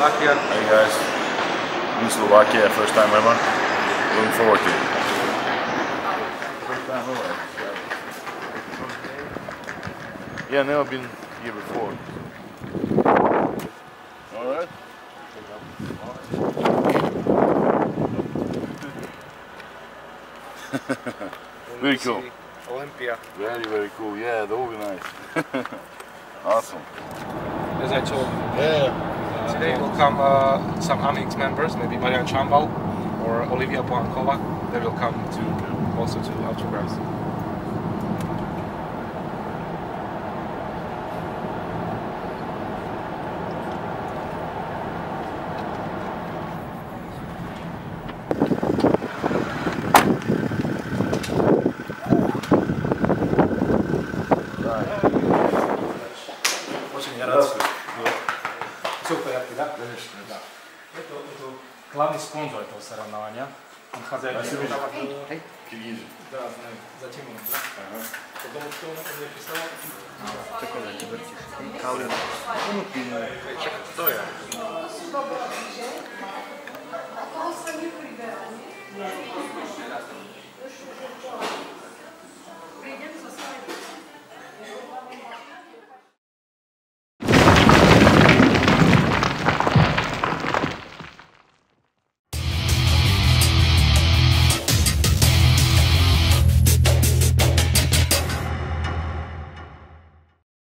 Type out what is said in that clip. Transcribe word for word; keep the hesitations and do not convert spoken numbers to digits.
Slovakia. Hey guys, in Slovakia, first time ever. Looking forward to it. First time ever. Yeah, never been here before. All right. Very cool. Olympia. Very, very cool. Yeah, that will be nice. Awesome. As I told you, Yeah. uh, today will come uh, some Amix members, maybe Marian Chambal or Olivia Pohankova. They will come to also to autographs. Super, jak ty, tak? Да. Это, это главный спонсор этого соревнования. Он хозяин. Киргизы. Да, знаю. Затем он, да? Ага. Потому что он мне писал. Чоколад, вертиш. Калин. Ну, пиво. Что я?